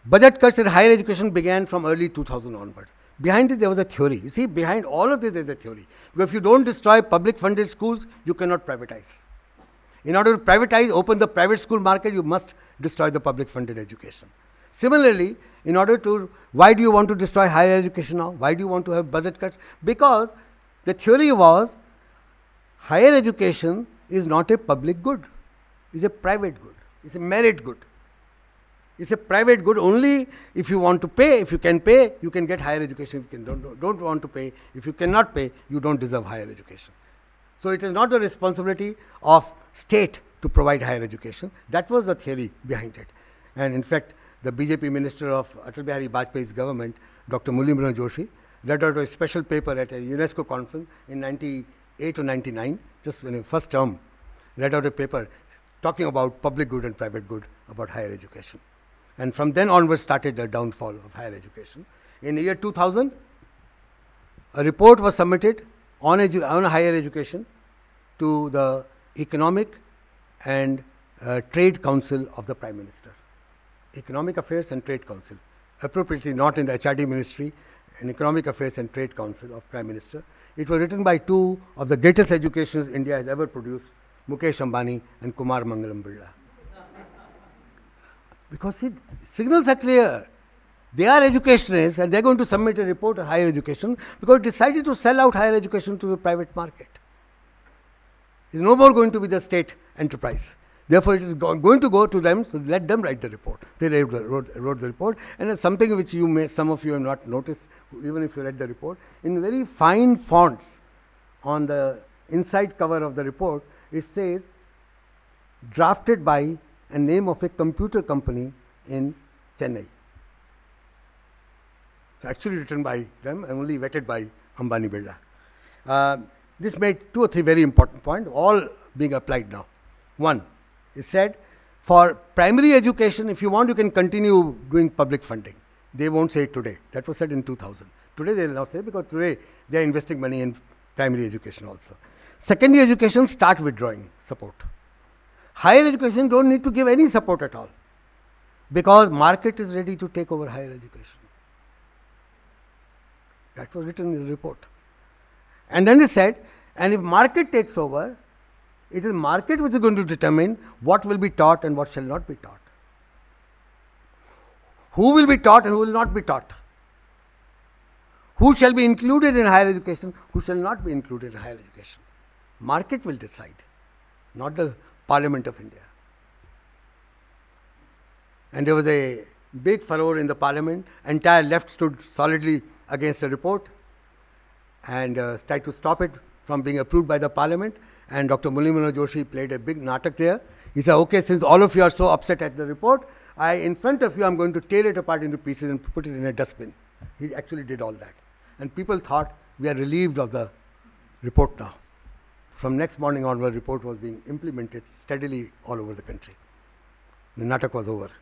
Budget cuts in higher education began from early 2000 onwards. Behind it, there was a theory. You see, behind all of this, there is a theory. Because if you don't destroy public funded schools, you cannot privatize. In order to privatize, open the private school market, you must destroy the public funded education. Similarly, in order to, why do you want to destroy higher education now? Why do you want to have budget cuts? Because the theory was higher education is not a public good, it's a private good, it's a merit good. It's a private good only if you want to pay. If you can pay, you can get higher education. If you don't want to pay, if you cannot pay, you don't deserve higher education. So it is not the responsibility of state to provide higher education. That was the theory behind it. And in fact, the BJP minister of Atal Bihari Vajpayee's government, Dr. Murali Manohar Joshi, read out a special paper at a UNESCO conference in 98 or 99, just when he first term, read out a paper talking about public good and private good about higher education. And from then onwards started the downfall of higher education. In the year 2000, a report was submitted on higher education to the Economic and Trade Council of the Prime Minister. Economic Affairs and Trade Council, appropriately not in the HRD Ministry, and Economic Affairs and Trade Council of Prime Minister. It was written by two of the greatest educationists India has ever produced, Mukesh Ambani and Kumar Mangalam Birla. Because see, signals are clear. They are educationists and they are going to submit a report on higher education because they decided to sell out higher education to the private market. It is no more going to be the state enterprise. Therefore, it is going to go to them, so let them write the report. They wrote the report, and it's something which some of you have not noticed, even if you read the report. In very fine fonts on the inside cover of the report, it says, drafted by a name of a computer company in Chennai. It's actually written by them and only vetted by Ambani Birla. This made 2 or 3 very important points, all being applied now. One, it said, for primary education, if you want, you can continue doing public funding. They won't say it today. That was said in 2000. Today they will now say, because today they are investing money in primary education also. Secondary education, start withdrawing support. Higher education don't need to give any support at all, because market is ready to take over higher education. That was written in the report. And then they said, and if market takes over, it is market which is going to determine what will be taught and what shall not be taught. Who will be taught and who will not be taught. Who shall be included in higher education, who shall not be included in higher education. Market will decide, not the Parliament of India. And there was a big furore in the Parliament. Entire left stood solidly against the report and tried to stop it from being approved by the Parliament. And Dr. Murali Manohar Joshi played a big natak there. He said, okay, since all of you are so upset at the report, in front of you, I'm going to tear it apart into pieces and put it in a dustbin. He actually did all that. And people thought, we are relieved of the report now. From next morning onward, the report was being implemented steadily all over the country. The natak was over.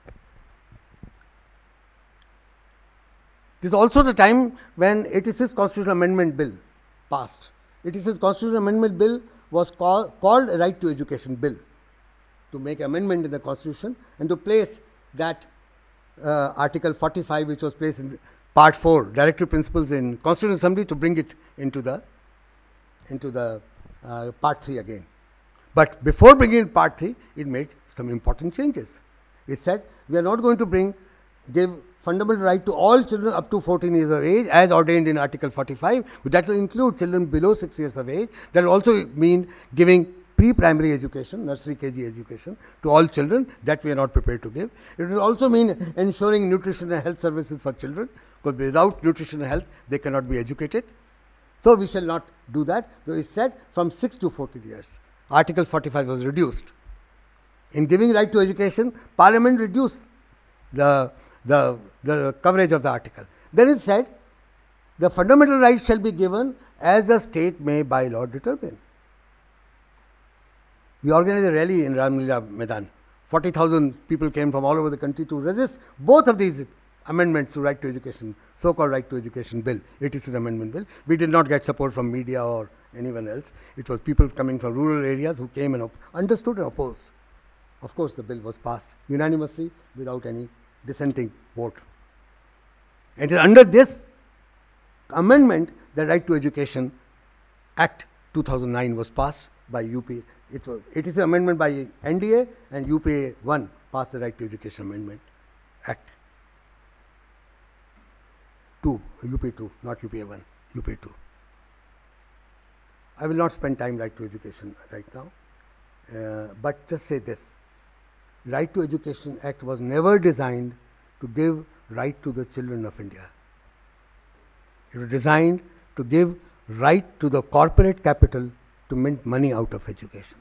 This is also the time when 86 Constitutional Amendment Bill passed. 86 Constitutional Amendment Bill was called a Right to Education Bill, to make amendment in the Constitution and to place that Article 45, which was placed in Part 4, Directive Principles in Constitutional Assembly, to bring it into the Part 3 again. But before bringing in Part 3, it made some important changes. It said, we are not going to give fundamental right to all children up to 14 years of age as ordained in Article 45, but that will include children below 6 years of age. That will also mean giving pre-primary education, nursery KG education to all children. That we are not prepared to give. It will also mean ensuring nutrition and health services for children, because without nutrition and health, they cannot be educated. So we shall not do that. So it said from 6 to 14 years. Article 45 was reduced. In giving right to education, Parliament reduced the coverage of the article. Then it said, the fundamental rights shall be given as the state may by law determine. We organized a rally in Ramlila Maidan. 40,000 people came from all over the country to resist both of these amendments to right to education, so-called right to education bill, 86 amendment bill. We did not get support from media or anyone else. It was people coming from rural areas who came and understood and opposed. Of course, the bill was passed unanimously without any dissenting vote. And it is under this amendment the Right to Education Act 2009 was passed by UPA. It is an amendment by NDA, and UPA 1 passed the Right to Education Amendment Act 2, UPA 2, not UPA 1, UPA 2. I will not spend time right to education right now, but just say this. Right to Education Act was never designed to give right to the children of India. It was designed to give right to the corporate capital to mint money out of education.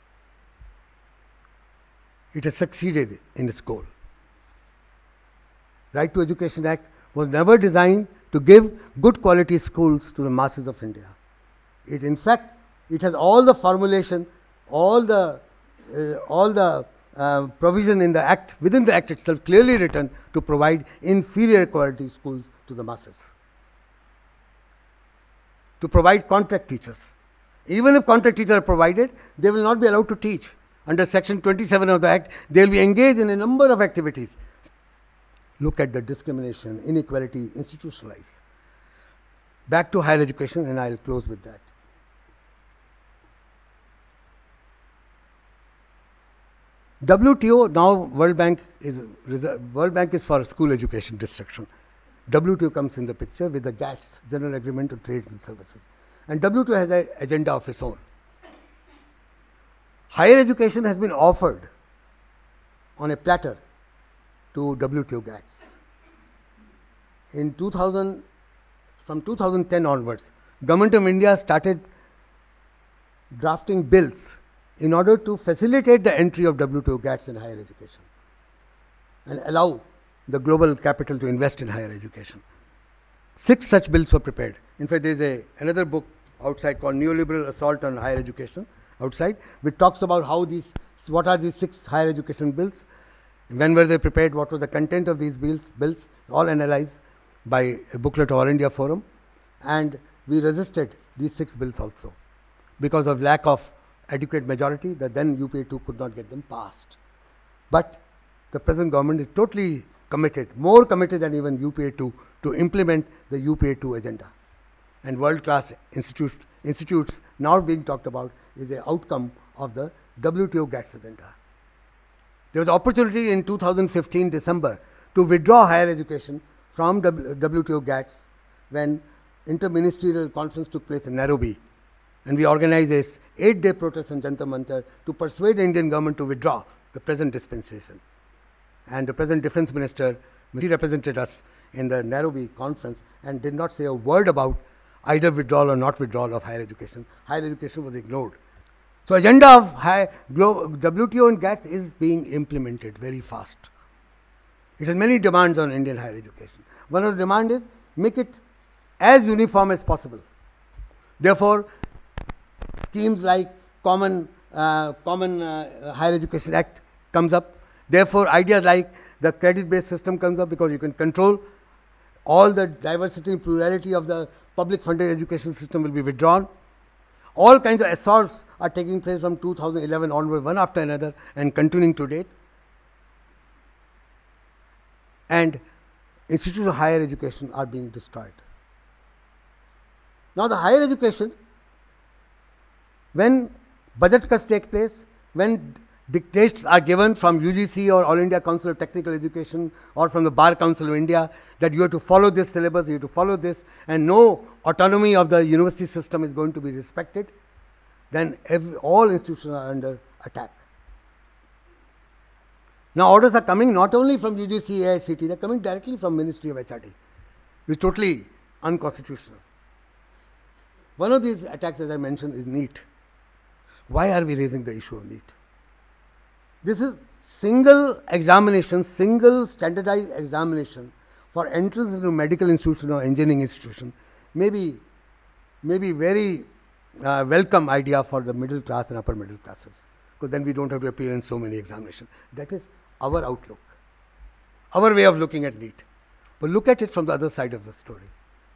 It has succeeded in its goal. Right to Education Act was never designed to give good quality schools to the masses of India. In fact, it has all the formulation, all the provision in the act, within the act itself, clearly written to provide inferior quality schools to the masses. To provide contract teachers. Even if contract teachers are provided, they will not be allowed to teach. Under section 27 of the act, they will be engaged in a number of activities. Look at the discrimination, inequality, institutionalized. Back to higher education, and I will close with that. WTO, now World Bank is for school education destruction. WTO comes in the picture with the GATS, General Agreement on Trades and Services. And WTO has an agenda of its own. Higher education has been offered on a platter to WTO GATS. From 2010 onwards, Government of India started drafting bills in order to facilitate the entry of WTO GATS in higher education and allow the global capital to invest in higher education. 6 such bills were prepared. In fact, there is another book outside called Neoliberal Assault on Higher Education outside, which talks about what are these 6 higher education bills, when were they prepared, what was the content of these bills, all analyzed by a booklet of All India Forum. And we resisted these 6 bills also because of lack of adequate majority. The then UPA 2 could not get them passed. But the present government is totally committed, more committed than even UPA 2, to implement the UPA 2 agenda. And world-class institutes now being talked about is an outcome of the WTO GATS agenda. There was opportunity in 2015 December to withdraw higher education from WTO GATS when interministerial conference took place in Nairobi, and we organized a 8-day protest in Jantar Mantar to persuade the Indian government to withdraw the present dispensation. And the present defense minister, he represented us in the Nairobi conference and did not say a word about either withdrawal or not withdrawal of higher education. Higher education was ignored. So agenda of WTO and GATS is being implemented very fast. It has many demands on Indian higher education. One of the demand is make it as uniform as possible. Therefore, schemes like Common Higher Education Act comes up. Therefore, ideas like the credit-based system comes up, because you can control all the diversity and plurality of the public funded education system will be withdrawn. All kinds of assaults are taking place from 2011 onward, one after another, and continuing to date. And institutes of higher education are being destroyed. Now, the higher education, when budget cuts take place, when dictates are given from UGC or All India Council of Technical Education or from the Bar Council of India that you have to follow this syllabus, you have to follow this, and no autonomy of the university system is going to be respected, then all institutions are under attack. Now, orders are coming not only from UGC, AICT, they are coming directly from Ministry of HRD, which is totally unconstitutional. One of these attacks, as I mentioned, is NEET. Why are we raising the issue of NEET? This is single examination, single standardized examination for entrance into medical institution or engineering institution, maybe very welcome idea for the middle class and upper middle classes, because then we don't have to appear in so many examinations. That is our outlook, our way of looking at NEET. But look at it from the other side of the story.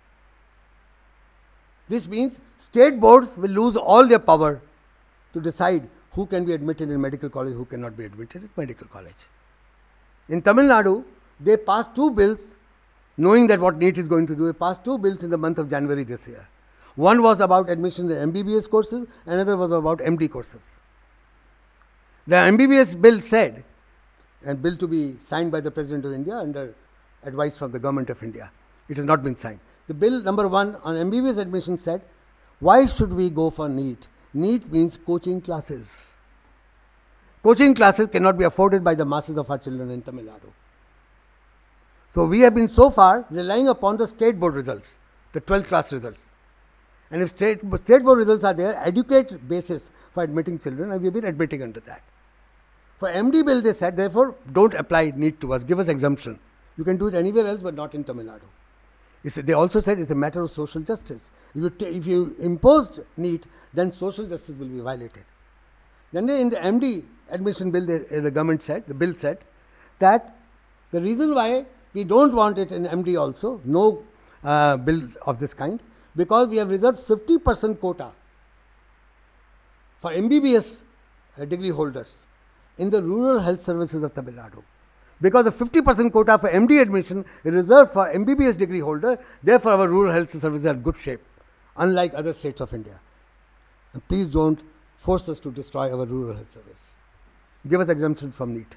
This means state boards will lose all their power to decide who can be admitted in medical college, who cannot be admitted in medical college. In Tamil Nadu, they passed 2 bills, knowing that what NEET is going to do. They passed 2 bills in the month of January this year. One was about admission in MBBS courses, another was about MD courses. The MBBS bill said, and bill to be signed by the President of India under advice from the Government of India. It has not been signed. The bill number 1 on MBBS admission said, why should we go for NEET? NEET means coaching classes. Coaching classes cannot be afforded by the masses of our children in Tamil Nadu. So we have been so far relying upon the state board results, the 12th class results. And if state board results are there, adequate basis for admitting children, and we have been admitting under that. For MD bill, they said, therefore, don't apply NEET to us, give us exemption. You can do it anywhere else, but not in Tamil Nadu. They also said it's a matter of social justice. If you imposed NEET, then social justice will be violated. Then in the MD admission bill, the government said, the bill said, that the reason why we don't want it in MD also, no bill of this kind, because we have reserved 50% quota for MBBS degree holders in the rural health services of Tamil Nadu. Because the 50% quota for MD admission is reserved for MBBS degree holder, therefore our rural health services are in good shape, unlike other states of India. And please don't force us to destroy our rural health service. Give us exemption from NEET.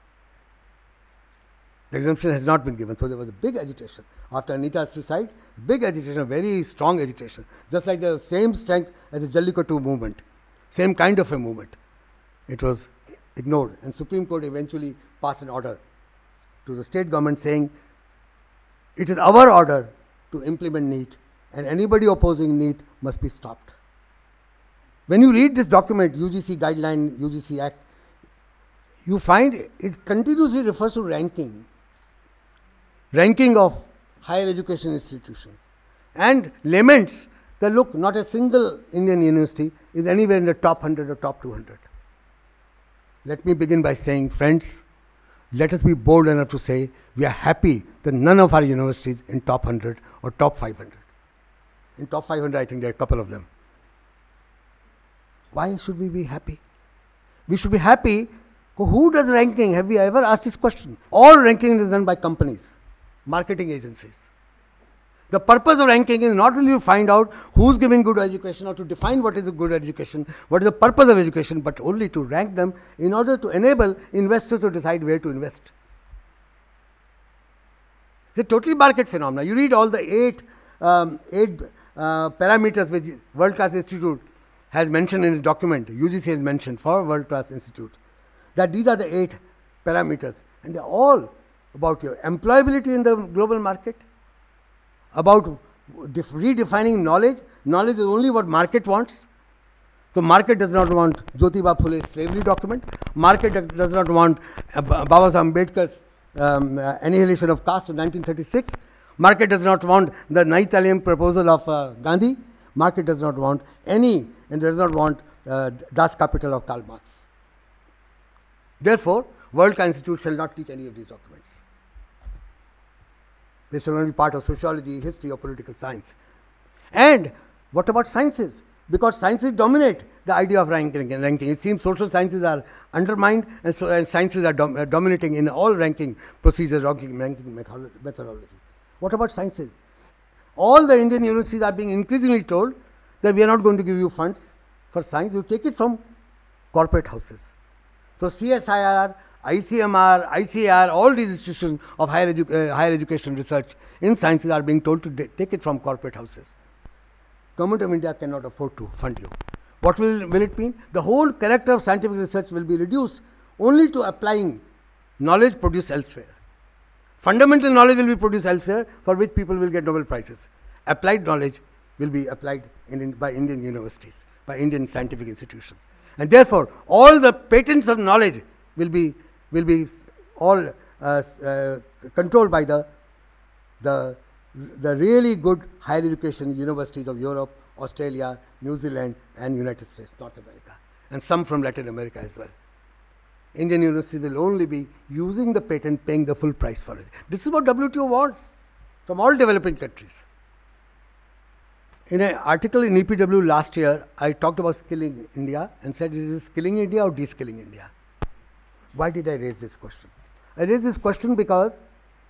The exemption has not been given, so there was a big agitation. After Anita's suicide, big agitation, very strong agitation, just like the same strength as the Jallikattu movement, same kind of a movement. It was ignored, and Supreme Court eventually passed an order to the state government saying, it is our order to implement NEET, and anybody opposing NEET must be stopped. When you read this document, UGC Guideline, UGC Act, you find it continuously refers to ranking of higher education institutions, and laments that look, not a single Indian university is anywhere in the top 100 or top 200. Let me begin by saying, friends, let us be bold enough to say we are happy that none of our universities in top 100 or top 500. In top 500, I think there are a couple of them. Why should we be happy? We should be happy. Who does ranking? Have we ever asked this question? All ranking is done by companies, marketing agencies. The purpose of ranking is not really to find out who's giving good education or to define what is a good education, what is the purpose of education, but only to rank them in order to enable investors to decide where to invest. It's a totally market phenomenon. You read all the eight parameters which World Class Institute has mentioned in its document, UGC has mentioned for World Class Institute, that these are the 8 parameters, and they are all about your employability in the global market, about redefining knowledge. Knowledge is only what market wants. So market does not want Jyotiba Phule's slavery document. Market does not want Baba Saheb Ambedkar's annihilation of caste of 1936. Market does not want the Naitalian proposal of Gandhi. Market does not want any, and does not want Das Kapital of Karl Marx. Therefore, World Class Institute shall not teach any of these documents. They shall not be part of sociology, history, or political science. And what about sciences? Because sciences dominate the idea of ranking. It seems social sciences are undermined, and sciences are dominating in all ranking procedures, ranking methodology. What about sciences? All the Indian universities are being increasingly told that we are not going to give you funds for science. You take it from corporate houses. So CSIR, ICMR, ICAR, all these institutions of higher education research in sciences are being told to take it from corporate houses. Government of India cannot afford to fund you. What will it mean? The whole character of scientific research will be reduced only to applying knowledge produced elsewhere. Fundamental knowledge will be produced elsewhere, for which people will get Nobel Prizes. Applied knowledge will be applied by Indian universities, by Indian scientific institutions. And therefore, all the patents of knowledge will be all controlled by the really good higher education universities of Europe, Australia, New Zealand, and United States, North America, and some from Latin America as well. Indian universities will only be using the patent, paying the full price for it. This is what WTO wants from all developing countries. In an article in EPW last year, I talked about skilling India and said, is it skilling India or de-skilling India? Why did I raise this question? I raised this question because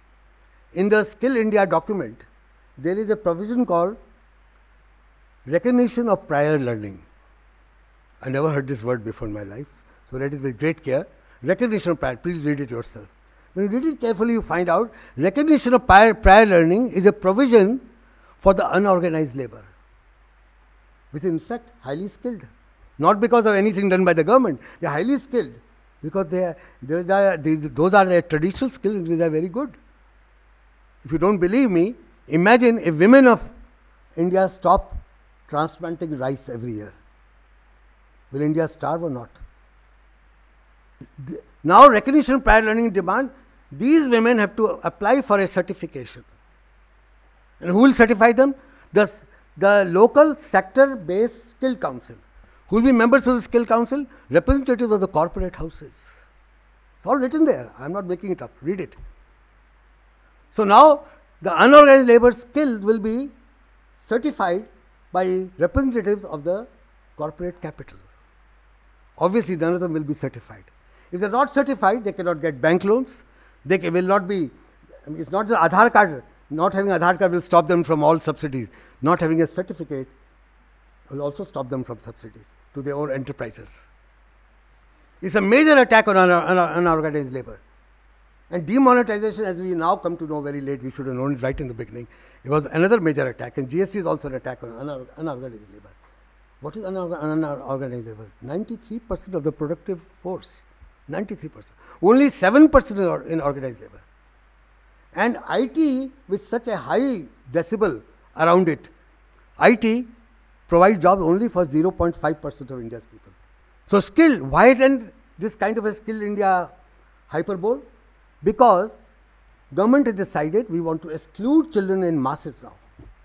in the Skill India document, there is a provision called recognition of prior learning. I never heard this word before in my life, so read it with great care. Recognition of prior, please read it yourself. When you read it carefully, you find out recognition of prior learning is a provision for the unorganized labor, which is in fact highly skilled. Not because of anything done by the government, they are highly skilled because those are their traditional skills which are very good. If you don't believe me, imagine if women of India stop transplanting rice every year. Will India starve or not? Now recognition of prior learning demand, these women have to apply for a certification. And who will certify them? The local sector-based skill council. Who will be members of the skill council? Representatives of the corporate houses. It's all written there. I am not making it up. Read it. So now the unorganized labor skills will be certified by representatives of the corporate capital. Obviously, none of them will be certified. If they are not certified, they cannot get bank loans. They will not be, it's not the Aadhaar card. Not having Aadhaar card will stop them from all subsidies. Not having a certificate will also stop them from subsidies to their own enterprises. It's a major attack on unorganized labor. And demonetization, as we now come to know very late, we should have known it right in the beginning, it was another major attack. And GST is also an attack on unorganized labor. What is unorganized labor? 93% of the productive force. 93%. Only 7% in organized labor. And IT, with such a high decibel around it, IT provides jobs only for 0.5% of India's people. So skill, why then this kind of a Skill India hyperbole? Because government has decided we want to exclude children in masses now.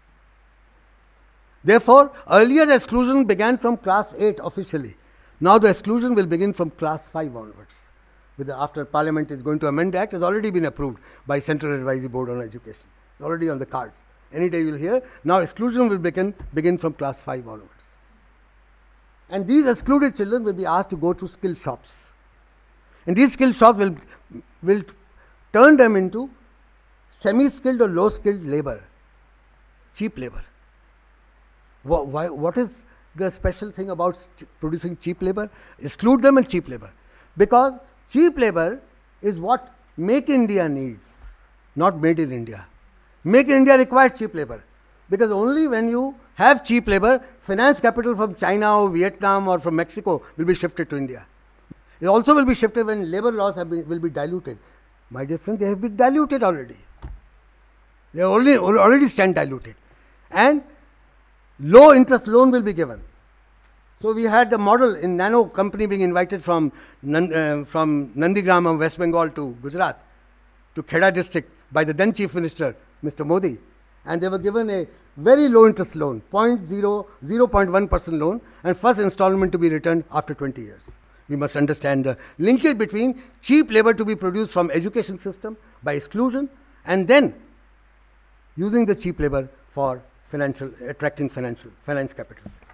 Therefore, earlier exclusion began from class 8 officially. Now the exclusion will begin from class 5 onwards. After Parliament is going to amend the Act, has already been approved by Central Advisory Board on Education. Already on the cards. Any day you will hear. Now exclusion will begin from class 5 onwards. And these excluded children will be asked to go to skill shops. And these skill shops will turn them into semi-skilled or low-skilled labor, cheap labor. What is the special thing about producing cheap labor? Exclude them and cheap labor. Because cheap labor is what Make India needs, not made in India. Make in India requires cheap labor. Because only when you have cheap labor, finance capital from China or Vietnam or from Mexico will be shifted to India. It also will be shifted when labor laws will be diluted. My dear friend, they have been diluted already. They already stand diluted. And low interest loan will be given. So we had the model in Nano company being invited from Nandigram of West Bengal to Gujarat, to Kheda district by the then Chief Minister, Mr. Modi. And they were given a very low interest loan, 0.1% loan, and first installment to be returned after 20 years. We must understand the linkage between cheap labor to be produced from education system by exclusion and then using the cheap labor for attracting finance capital.